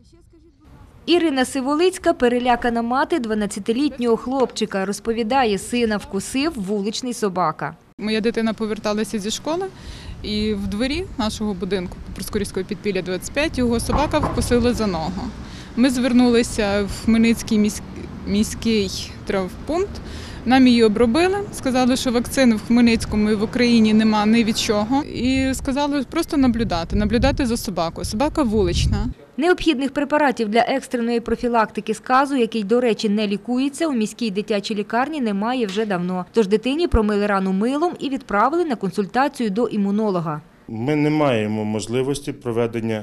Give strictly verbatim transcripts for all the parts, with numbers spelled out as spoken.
Ірина Сиволицька – перелякана мати дванадцятилітнього хлопчика. Розповідає, сина вкусив вуличний собака. Моя дитина поверталася зі школи, і в дворі нашого будинку, Проскурівського підпілля двадцять п'ять, його собака вкусила за ногу. Ми звернулися в Хмельницький міський травмпункт, нам її обробили, сказали, що вакцини в Хмельницькому і в Україні нема ні від чого. І сказали просто наблюдати, наблюдати за собакою. Собака вулична. Необхідних препаратів для екстреної профілактики сказу, який, до речі, не лікується, у міській дитячій лікарні немає вже давно. Тож дитині промили рану милом і відправили на консультацію до імунолога. Ми не маємо можливості проведення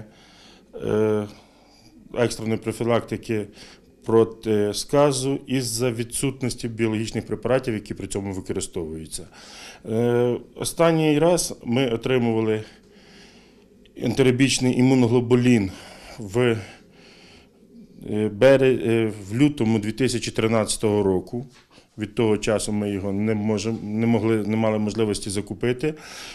екстреної профілактики проти сказу із-за відсутності біологічних препаратів, які при цьому використовуються. Останній раз ми отримували антирабічний імуноглобулін в, в лютому дві тисячі тринадцятого року. Від того часу ми його не, можемо, не, могли, не мали можливості закупити.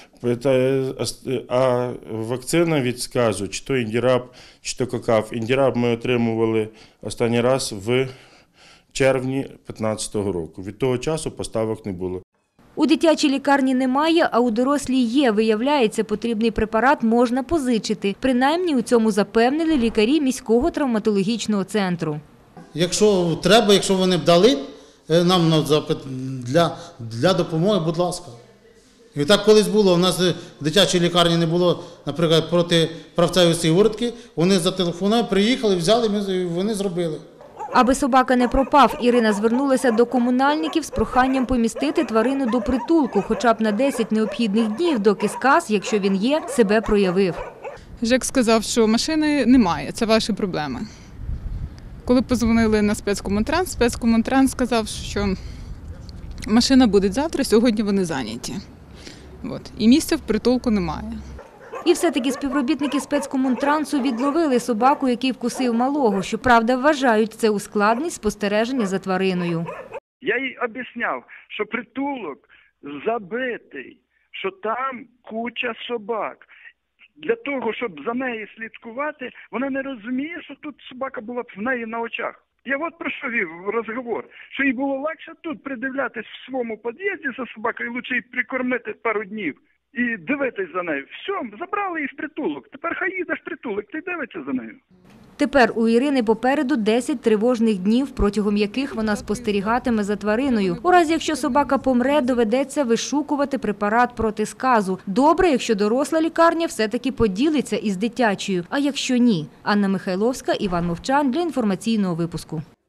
А вакцина від сказу, чи то індіраб, чи то кокав. Індіраб ми отримували останній раз в червні дві тисячі п'ятнадцятого року. Від того часу поставок не було. У дитячій лікарні немає, а у дорослій є. Виявляється, потрібний препарат можна позичити. Принаймні у цьому запевнили лікарі міського травматологічного центру. Якщо треба, якщо вони б дали нам на запит для, для допомоги, будь ласка. І так колись було, у нас в дитячій лікарні не було, наприклад, проти правцевої сиворотки, вони зателефонували, приїхали, взяли, ми, вони зробили. Аби собака не пропав, Ірина звернулася до комунальників з проханням помістити тварину до притулку, хоча б на десять необхідних днів, доки сказ, якщо він є, себе проявив. Жек сказав, що машини немає, це ваші проблеми. Коли подзвонили на спецкомунтранс, спецкомунтранс сказав, що машина буде завтра, сьогодні вони зайняті. От. І місця в притулку немає. І все-таки співробітники спецкомунтрансу відловили собаку, який вкусив малого. Щоправда, вважають це ускладнить спостереження за твариною. Я їй об'ясняв, що притулок забитий, що там куча собак. Для того, щоб за нею слідкувати, вона не розуміє, що тут собака була б в неї на очах. Я от про що вів розговор, що їй було легше тут придивлятись в своєму під'їзді за собакою, лучше її прикормити пару днів і дивитись за нею. Все, забрали її в притулок, тепер хай їде в притулок, ти дивиться за нею. Тепер у Ірини попереду десять тривожних днів, протягом яких вона спостерігатиме за твариною. У разі, якщо собака помре, доведеться вишукувати препарат проти сказу. Добре, якщо доросла лікарня все-таки поділиться із дитячою. А якщо ні? Анна Михайловська, Іван Мовчан для інформаційного випуску.